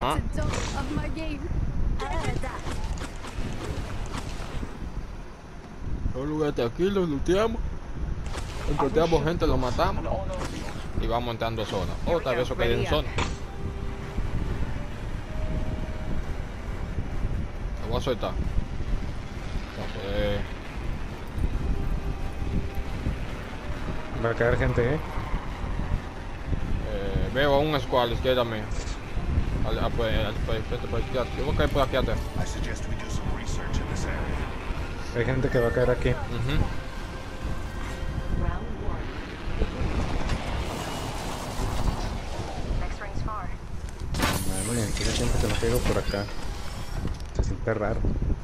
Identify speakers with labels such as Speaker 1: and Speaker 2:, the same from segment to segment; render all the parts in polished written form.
Speaker 1: Ah. Un lugar aquí, lo looteamos. Encontramos gente, lo matamos. Y vamos entrando a zona. Otra vez eso que hay en zona. Te voy a soltar. Entonces,
Speaker 2: Va a caer gente,
Speaker 1: veo a un squad a la izquierda mía. Por izquierda. Yo voy a caer por aquí atrás.
Speaker 2: Hay gente que va a caer aquí. Bueno, tiene gente que no caigo por acá. Se siente raro.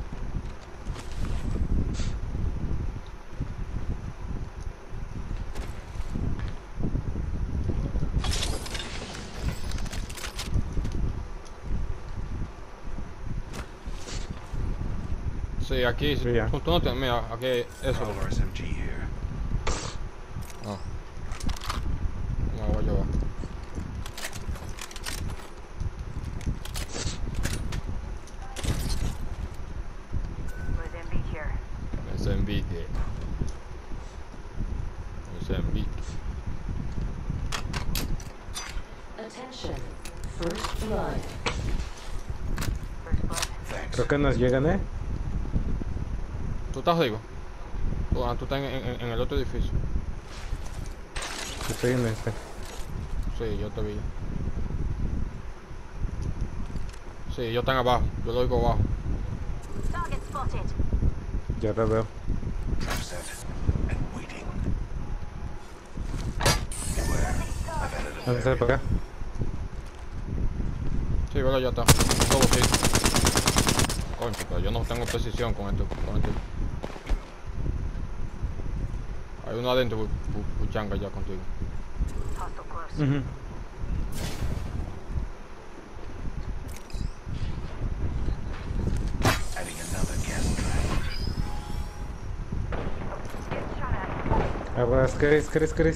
Speaker 1: Sí, aquí.
Speaker 2: Sí, ya.
Speaker 1: Tú no tienes, mira, aquí eso. Ah. Me voy a llevar. Mozambique. Mozambique.
Speaker 3: Attention. First blood.
Speaker 2: Creo que nos llegan,
Speaker 1: ¿Tú estás arriba? Tú estás en el otro edificio.
Speaker 2: Estoy en este.
Speaker 1: Sí, yo te vi. Sí, ellos están abajo. Yo lo oigo abajo.
Speaker 2: Ya lo veo. ¿Dónde está para acá?
Speaker 1: Sí, bueno, ya está. Todo sí. Coño, pero yo no tengo precisión con esto. Hay uno adentro, puchanga ya contigo.
Speaker 2: Aguas, ¿crees?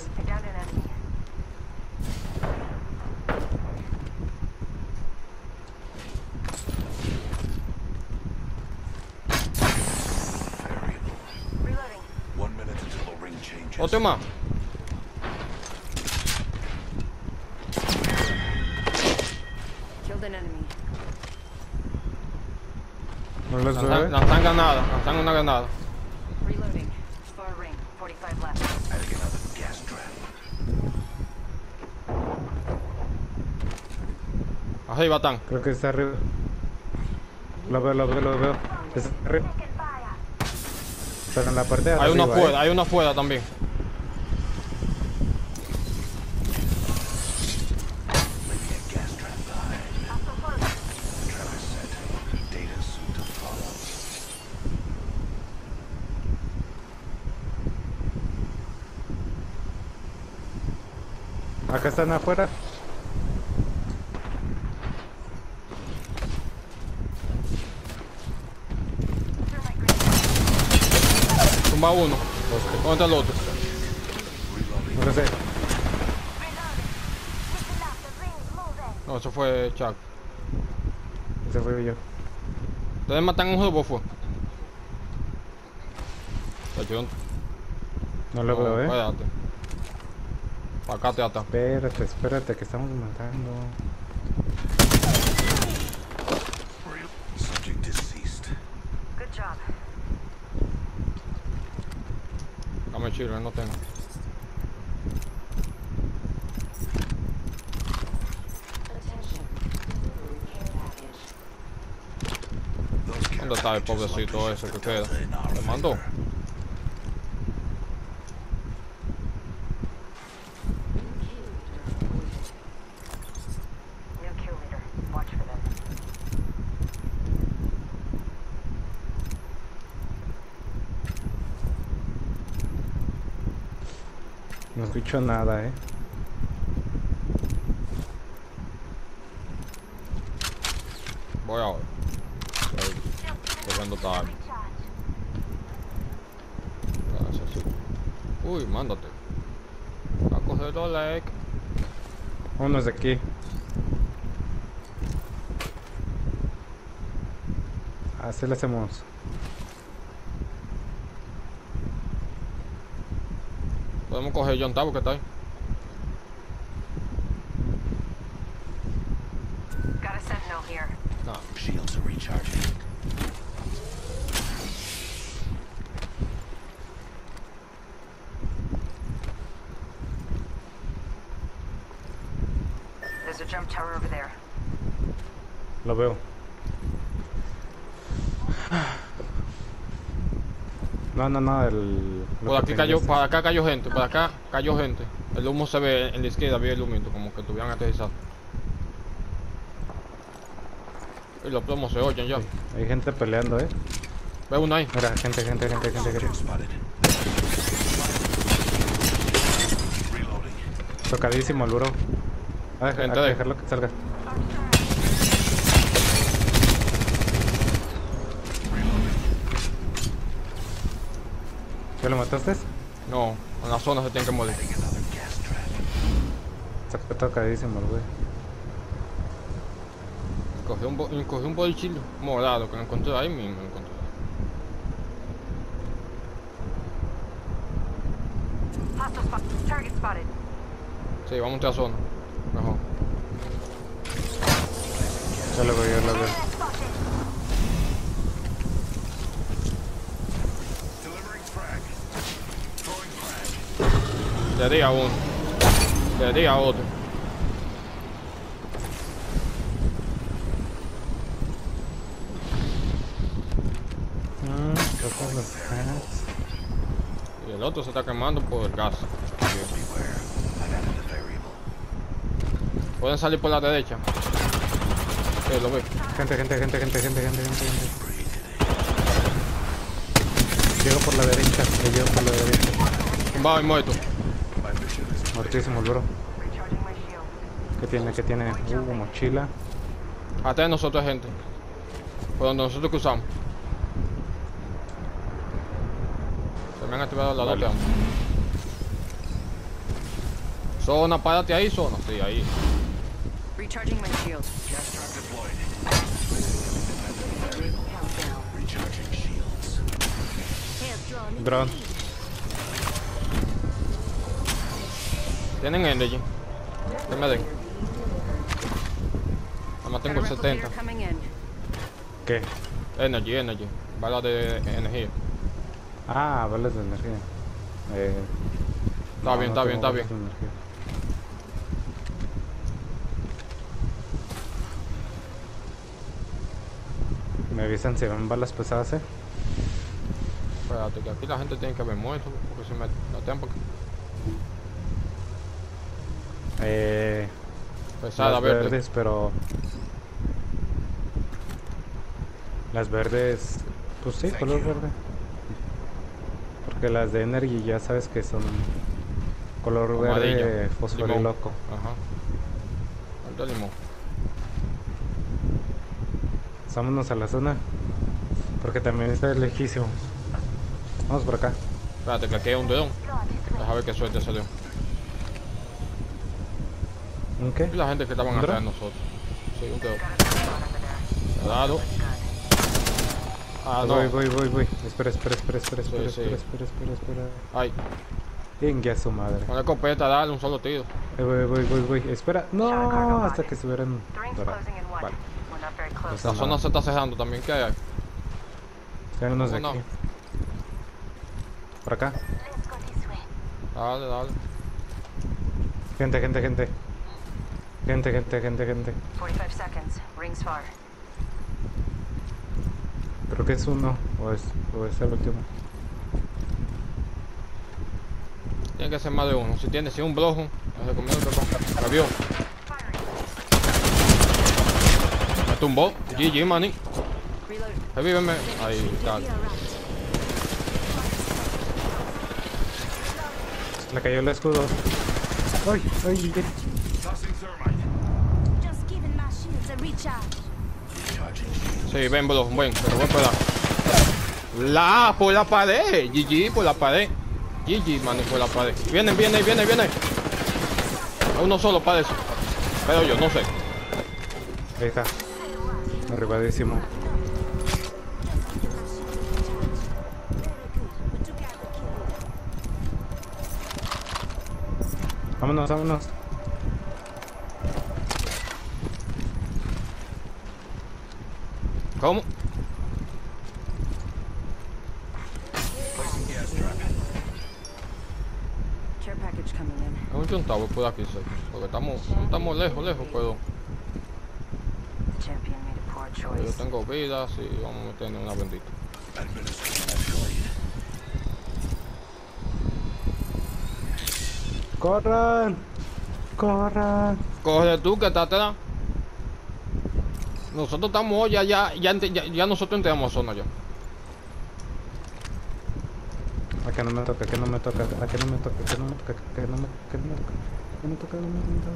Speaker 1: Otro más.
Speaker 2: ¿No los veo?
Speaker 1: Lanzan granada, lanzan una granada. Arriba están.
Speaker 2: Creo que está arriba. Lo veo. Está arriba. Pero en la parte de
Speaker 1: Hay uno
Speaker 2: arriba,
Speaker 1: afuera, hay uno afuera también.
Speaker 2: Acá están afuera.
Speaker 1: Tumba uno. ¿Dónde está el otro?
Speaker 2: No lo sé.
Speaker 1: No, eso fue Chuck.
Speaker 2: Ese fui yo.
Speaker 1: ¿Ustedes matan un juego fue?
Speaker 2: No lo veo,
Speaker 1: Espérate. Para acá te ata.
Speaker 2: Espérate, que estamos matando.
Speaker 1: Dame chile, no tengo. ¿Dónde está el pobrecito ese que queda? ¿Te mandó?
Speaker 2: No escucho nada,
Speaker 1: Voy ahora. Corriendo tarde. Gracias, sí. Uy, mándate. Va a coger 2 leg.
Speaker 2: Vámonos de aquí. Así lo hacemos.
Speaker 1: Podemos coger John Tavo que está ahí.
Speaker 4: Got a sentinel here.
Speaker 1: No.
Speaker 5: Shields are recharging.
Speaker 4: There's a jump tower over there.
Speaker 2: Lo veo. No, el...
Speaker 1: Por aquí cayó, para acá cayó gente, para acá cayó gente. El humo se ve en la izquierda, había el humito, como que estuvieran aterrizados. Y los plomos se oyen ya.
Speaker 2: Sí, hay gente peleando,
Speaker 1: Ve uno ahí.
Speaker 2: Mira, gente.
Speaker 5: Spotted. Reloading.
Speaker 2: Tocadísimo el bro. Hay que
Speaker 1: Gente de-
Speaker 2: dejarlo que salga. ¿Ya lo mataste?
Speaker 1: No, en la zona se tienen que morir.
Speaker 5: Another gas trap.
Speaker 2: Está tocadísimo el güey.
Speaker 1: Cogí un bolichillo morado que lo encontré ahí mismo. Lo encontré.
Speaker 4: Hostile spot. Target spotted.
Speaker 1: Sí, vamos a entrar a zona. Mejor.
Speaker 2: Ya lo veo.
Speaker 5: Delivering frag. Throwing frag.
Speaker 1: Le di a uno. Le di a otro.
Speaker 2: Toca los hats.
Speaker 1: Y el otro se está quemando por el gas.
Speaker 5: Beware. I've added a variable.
Speaker 1: Pueden salir por la derecha. Sí, lo veo.
Speaker 2: Gente. Llego por la derecha.
Speaker 1: Tumbado y muerto.
Speaker 5: My mission is
Speaker 2: Muertísimo el bro.
Speaker 4: Recharging my shield.
Speaker 2: ¿Qué tiene? Mochila.
Speaker 1: Atrás de nosotros hay gente. Por donde nosotros cruzamos. Se me han activado las dos
Speaker 2: Vale.
Speaker 1: armas. Zona, párate ahí, zona. Sí, ahí.
Speaker 4: Recharging my shield.
Speaker 5: gas trap deployed.
Speaker 3: Countdown.
Speaker 5: Recharging shields.
Speaker 2: Drone.
Speaker 1: Tienen energy. Que me den. Nada más tengo el
Speaker 4: Got a
Speaker 1: 70.
Speaker 4: replicator coming in.
Speaker 2: ¿Qué?
Speaker 1: Energy. Bala de energía.
Speaker 2: Ah, balas de energía.
Speaker 1: Está bien.
Speaker 2: tengo balas de energía. Me avisan si ven balas pesadas,
Speaker 1: Espérate, que aquí la gente tiene que haber muerto. Porque si me no tengo pesada
Speaker 2: las
Speaker 1: verde.
Speaker 2: verdes, pero... Las verdes... Pues sí, color verde. Porque las de Energy ya sabes que son... Color
Speaker 1: Amarillo,
Speaker 2: verde, fósforo y
Speaker 1: limón.
Speaker 2: loco.
Speaker 1: Ajá. Ahorita limón.
Speaker 2: Vámonos a la zona. Porque también está lejísimo. Vamos por acá.
Speaker 1: Espérate, que aquí hay un dedón. Deja ver qué suerte salió.
Speaker 2: ¿Un qué?
Speaker 1: Y la gente que estaban
Speaker 2: ¿Un
Speaker 1: atrás de
Speaker 2: dron?
Speaker 1: nosotros. Sí, un dedón.
Speaker 4: Got a spot under there.
Speaker 1: Cuidado. Ah, no.
Speaker 2: Voy. Espera.
Speaker 1: sí.
Speaker 2: Espera.
Speaker 1: Ay,
Speaker 2: Venga su madre.
Speaker 1: con la escopeta, dale un solo tiro.
Speaker 2: Voy. Espera. No, hasta que subieran.
Speaker 4: The ring's
Speaker 2: Ahora.
Speaker 4: closing in one.
Speaker 2: Vale.
Speaker 4: We're not very close.
Speaker 1: La zona se está cerrando también. ¿Qué hay?
Speaker 2: Quédanos de
Speaker 1: ¿Cómo
Speaker 2: aquí.
Speaker 1: no?
Speaker 2: Por acá.
Speaker 1: Dale.
Speaker 2: Gente.
Speaker 4: 45 seconds. Ring's far.
Speaker 2: Creo que es uno. O es el último.
Speaker 1: Tiene que ser más de uno. Si es un brojo, les recomiendo que ponga. Me vio. Me tumbó. GG, maní.
Speaker 4: Reload.
Speaker 1: Revíveme. Ahí, dale.
Speaker 2: Le cayó el escudo. Ay.
Speaker 5: Tossing thermite.
Speaker 6: Just giving my shields a recharge.
Speaker 5: Recharging shields.
Speaker 1: Sí, ven, bro, ven, pero voy a esperar. Por la pared. GG, por la pared. GG, maní, por la pared. Viene. A uno solo para eso. Pero yo, no sé.
Speaker 2: Ahí está. Arribadísimo. Vámonos, vámonos.
Speaker 1: ¿Cómo?
Speaker 4: Care package coming in.
Speaker 1: Es un chuntavo por aquí, sí, porque no estamos lejos, pero
Speaker 4: The champion made a poor
Speaker 1: yo
Speaker 4: choice.
Speaker 1: tengo vidas y vamos a meterle una bendita.
Speaker 2: ¡Corran! ¡Corran!
Speaker 1: Coge tú que estás atrás. Nosotros estamos hoy, ya nosotros entramos a zona ya.
Speaker 2: A que no me toca, que no me toca, a que no me toca, que no me toca, que no me toca, que no me toca, que no me toca, no me toca.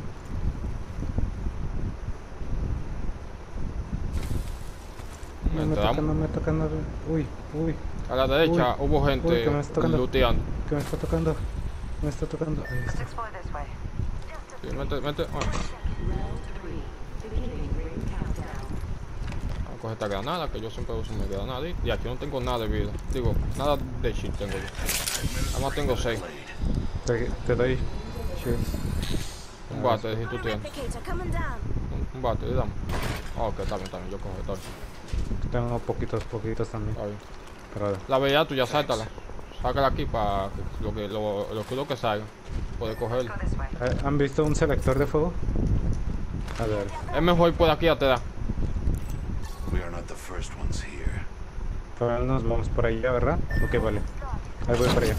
Speaker 2: No me toca,
Speaker 1: Entramos.
Speaker 2: no me toca nada. Uy, uy,
Speaker 1: A la derecha
Speaker 2: Uy,
Speaker 1: hubo gente
Speaker 2: que me está tocando.
Speaker 1: looteando.
Speaker 2: que me está tocando. Me está tocando. Ahí
Speaker 4: Let's
Speaker 2: está.
Speaker 4: explore this way.
Speaker 1: Sí, mete.
Speaker 3: Round 3. Beginning ring countdown.
Speaker 1: Vamos a coger esta granada, que yo siempre uso mi granada. Y aquí no tengo nada de vida. Digo, nada de shit tengo yo. Además tengo 6.
Speaker 2: Te doy. Cheers.
Speaker 1: Un bate, si tú tienes.
Speaker 6: Replicator coming down.
Speaker 1: Un bate, dame. Ok, está bien, yo cojo, está bien.
Speaker 2: Tengo poquitos también.
Speaker 1: Está bien.
Speaker 2: Pero
Speaker 1: La veía tú ya sáltala. Sácala aquí para lo que salga. Poder cogerlo.
Speaker 4: Go this way.
Speaker 2: ¿han visto un selector de fuego? A ver.
Speaker 1: Es mejor por aquí a te da.
Speaker 5: We are not the first ones here.
Speaker 2: Ahora nos vamos por allá, ¿verdad? Ok, vale. Ahí voy para allá.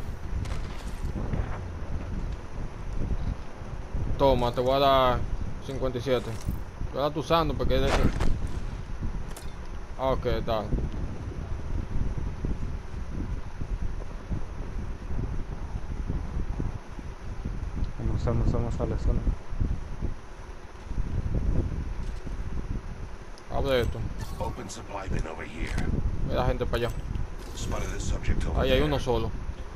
Speaker 1: Toma, te voy a dar 57. Yo la estoy usando porque es de... Ok, está.
Speaker 2: Vamos a la zona.
Speaker 1: Abre esto.
Speaker 5: Open supply bin over here.
Speaker 1: Ve la gente para allá.
Speaker 5: Spotted a subject over
Speaker 1: Ahí hay
Speaker 5: there.
Speaker 1: uno solo.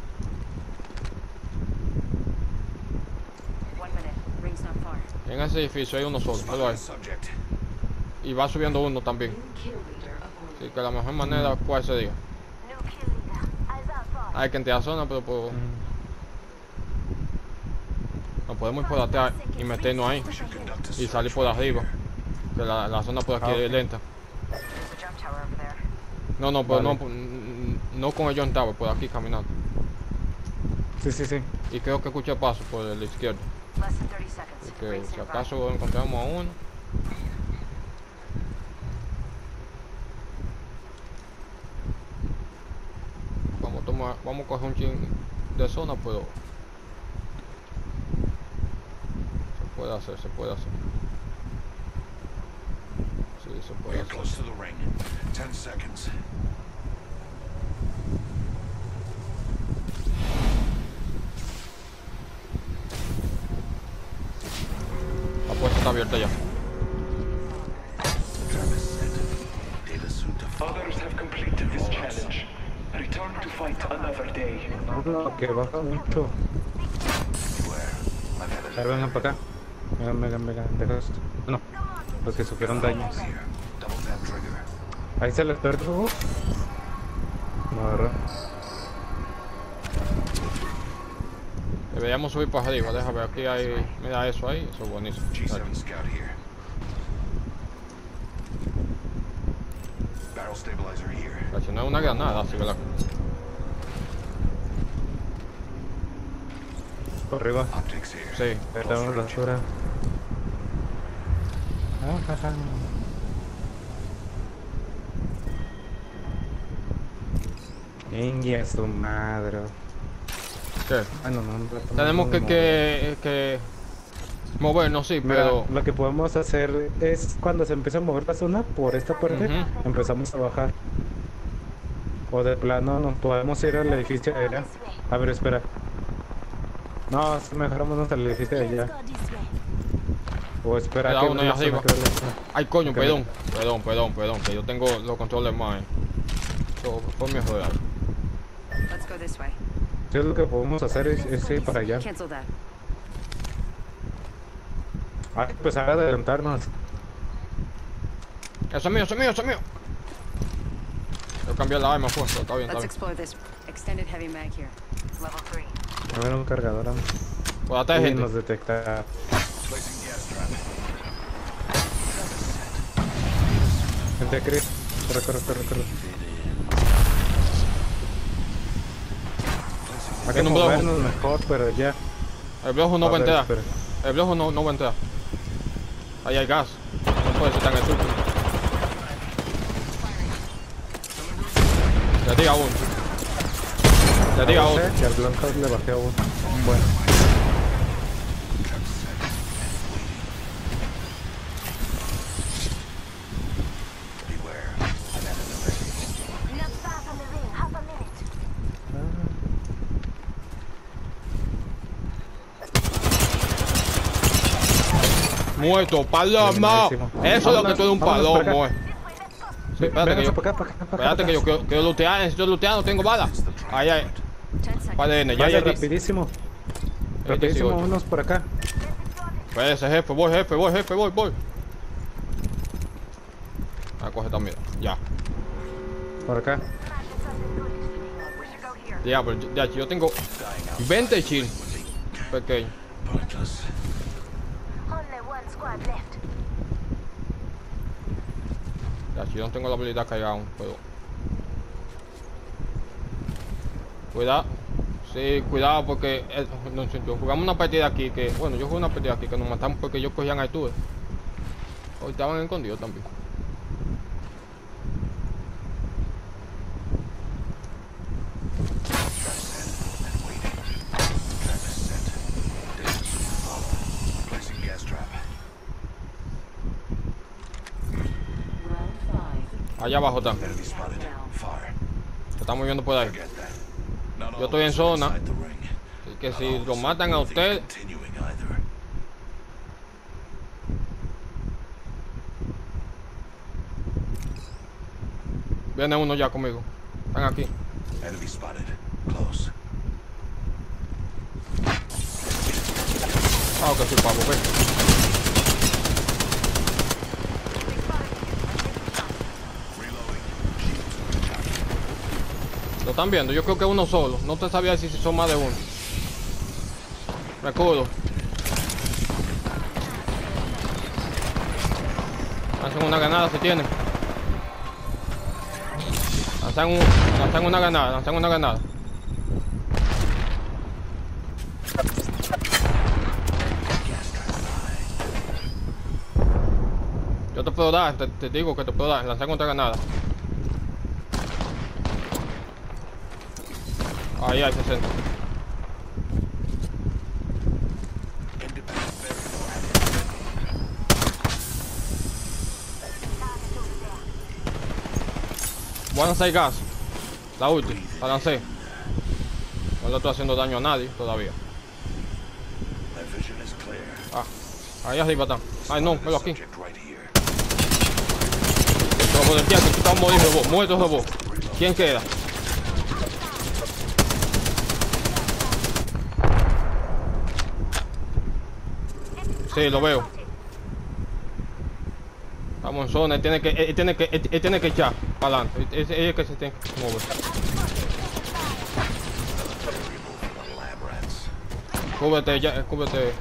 Speaker 4: 1 minute. Ring's not far.
Speaker 1: En ese edificio hay uno solo. Míralo
Speaker 5: Spotted
Speaker 1: ahí.
Speaker 5: a subject.
Speaker 1: Y va subiendo uno también.
Speaker 3: Kill leader appointed.
Speaker 1: Así que la mejor manera cuál se diga.
Speaker 6: New kill leader. Eyes outside.
Speaker 1: Hay que entrar a la zona, pero nos podemos ir por atrás y meternos ahí.
Speaker 5: We should conduct a
Speaker 1: Y salir
Speaker 5: search
Speaker 1: por
Speaker 5: from
Speaker 1: arriba.
Speaker 5: here.
Speaker 1: Que la zona por aquí
Speaker 2: Ah,
Speaker 1: es
Speaker 2: ok.
Speaker 1: lenta.
Speaker 4: There's a jump tower over there.
Speaker 1: No, pero
Speaker 2: Vale.
Speaker 1: no con el John Tower, por aquí caminando.
Speaker 2: Sí.
Speaker 1: Y creo que escuché paso por la izquierda.
Speaker 4: Less than 30 seconds.
Speaker 1: Así que
Speaker 4: Rings
Speaker 1: si
Speaker 4: nearby.
Speaker 1: acaso encontramos a uno. Vamos a coger un chin de zona, pero se puede hacer. Sí, se
Speaker 5: We
Speaker 1: puede
Speaker 5: are
Speaker 1: hacer.
Speaker 5: close to the ring. 10 seconds.
Speaker 1: La puerta está abierta ya.
Speaker 5: Trap is set. Data soon to follow.
Speaker 7: Others have completed this challenge. Return to fight another day.
Speaker 2: No, que baja mucho.
Speaker 5: Beware. I've had
Speaker 2: A ver, vengan para acá. Vengan. Deja esto. No, los que sufrieron daños.
Speaker 5: here. Double tap trigger.
Speaker 2: ¿Hay selector de fuego? No, ¿verdad?
Speaker 1: Deberíamos subir para arriba, déjame ver, aquí hay, mira eso ahí, eso es buenísimo.
Speaker 5: G7 scout here. Barrel stabilizer here.
Speaker 1: Casi no es una granada, así que la...
Speaker 2: Por arriba.
Speaker 5: Optics here.
Speaker 1: Sí,
Speaker 2: Perdón, la basura. Jaja. India su madre.
Speaker 1: ¿qué?
Speaker 2: Bueno, no,
Speaker 1: Tenemos que movernos, sí,
Speaker 2: Mira,
Speaker 1: pero...
Speaker 2: lo que podemos hacer es cuando se empieza a mover la zona por esta parte,
Speaker 1: Ujú.
Speaker 2: empezamos a bajar. O de plano nos podemos ir al edificio de allá. A ver, espera. No, si mejoramos al edificio de
Speaker 6: Let's
Speaker 2: allá.
Speaker 6: go this way.
Speaker 2: O espera
Speaker 1: Cuidado,
Speaker 2: que
Speaker 1: uno ahí
Speaker 2: la zona
Speaker 1: arriba.
Speaker 2: que vale.
Speaker 1: Ay, coño,
Speaker 2: Ok.
Speaker 1: perdón, que yo tengo los controles más. Eso fue mi error.
Speaker 4: Let's go this way.
Speaker 2: Sí, lo que podemos hacer es ir para allá.
Speaker 4: Cancel that.
Speaker 2: Hay que empezar a adelantarnos.
Speaker 1: Eso es mío. Yo cambié la arma, pues, pero está bien,
Speaker 4: Let's explore this. Extended heavy mag here. Level 3.
Speaker 2: A ver, un cargador. Vamos.
Speaker 1: Por atrás hay
Speaker 2: Y
Speaker 1: gente.
Speaker 2: nos detecta.
Speaker 5: Placing gas trap.
Speaker 2: Gente, Chris. Corre. Hay que
Speaker 1: En un bloque.
Speaker 2: movernos mejor, pero ya.
Speaker 1: El blojo no va a entrar.
Speaker 2: espera.
Speaker 1: El blojo no va a entrar. Ahí hay gas. No puede ser tan estúpido. Le tira uno. Le tira uno.
Speaker 2: Y al blanco le bajé a uno. Bueno.
Speaker 5: Beware. I'm at an alert.
Speaker 6: Not far from the ring. Half a minute.
Speaker 1: Muerto, palomo.
Speaker 2: Buenísimo.
Speaker 1: Eso es lo que tú eres un
Speaker 2: Vámonos para
Speaker 1: palomo,
Speaker 2: acá.
Speaker 1: Sí, espérate que yo.
Speaker 2: Para acá.
Speaker 1: Espérate que yo quiero lootear, necesito lootear, no tengo balas. Ahí, ahí.
Speaker 4: 10 seconds.
Speaker 1: Vale, N, ya,
Speaker 2: Vaya,
Speaker 1: ya.
Speaker 2: rapidísimo.
Speaker 1: 18.
Speaker 2: Rapidísimo, vámonos por acá.
Speaker 1: Espérese, jefe, voy. A coger también, ya.
Speaker 2: Por acá.
Speaker 4: We should go here.
Speaker 1: Diablo, ya, yo tengo 20 chill. Pequeño.
Speaker 5: Pointless.
Speaker 6: Only one squad left.
Speaker 1: Ya, yo no tengo la habilidad que hay aún, pero. Cuidado. Sí, cuidado porque no sé, yo jugamos una partida aquí que. Bueno, yo jugué una partida aquí que nos matamos porque ellos cogían altura. Hoy estaban escondidos también.
Speaker 5: Placing gas trap.
Speaker 3: Round 5.
Speaker 1: Allá abajo están.
Speaker 5: Enemy spotted. Far.
Speaker 1: Se están moviendo por ahí.
Speaker 5: Forget that. Not
Speaker 1: Yo
Speaker 5: all
Speaker 1: estoy en
Speaker 5: of us are
Speaker 1: zona.
Speaker 5: inside the ring.
Speaker 1: Así que
Speaker 5: Not
Speaker 1: si
Speaker 5: all of
Speaker 1: lo
Speaker 5: us
Speaker 1: matan a
Speaker 5: will think
Speaker 1: usted,
Speaker 5: continuing either.
Speaker 1: viene uno ya conmigo. Están aquí.
Speaker 5: Enemy spotted. Close.
Speaker 1: Ah, que sí, papo, ve. Lo están viendo, yo creo que uno solo. No te sabía si son más de uno. Me escudo. Lanzan una granada si tienen. Lanzan una granada. Yo te puedo dar, te digo que te puedo dar. Lanzan otra granada. Ahí hay 60. Voy a lanzar gas. La última, la lancé. No le estoy haciendo daño a nadie todavía.
Speaker 5: My vision is clear.
Speaker 1: Ah, ahí arriba están. Ay no, velo aquí.
Speaker 5: Subject right here.
Speaker 1: Pero por el tiempo, tú estás morido, robot. Muerto, robot. ¿Quién queda? Sí, lo veo. Vamos en zona, él tiene que echar para adelante. Es el que se tiene que mover.
Speaker 5: Lab rats.
Speaker 1: Cúbrete ya, cúbrete.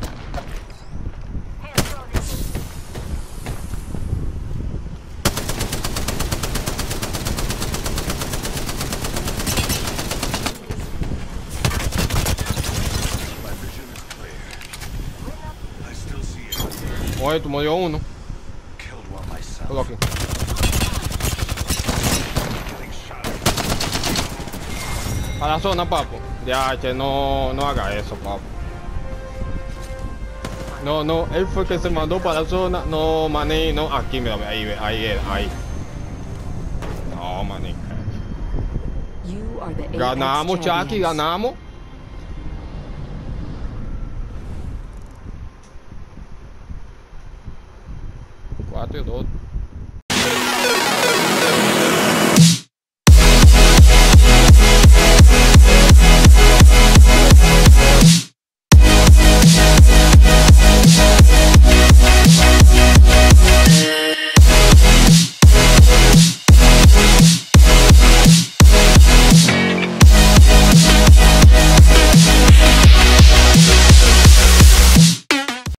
Speaker 5: My vision is clear. I still see it.
Speaker 1: Muerto, murió uno.
Speaker 5: Killed one myself.
Speaker 1: Todo aquí.
Speaker 5: Getting shot.
Speaker 1: A la zona, papo. Ya, che, no haga eso, papo. No, él fue el que se mandó para la zona. No, maní, no. Aquí, mira, ahí. No, maní.
Speaker 3: You are the Apex
Speaker 1: Ganamos, Chucky,
Speaker 3: champions.
Speaker 1: ganamos. Cuatro y dos.